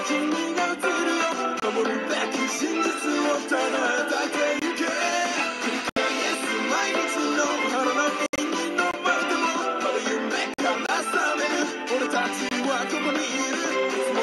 君が映るよ守るべき真実を唱えたけゆけ繰り返す毎日の腹の意味のまるでもまだ夢から覚める俺たちはここにいる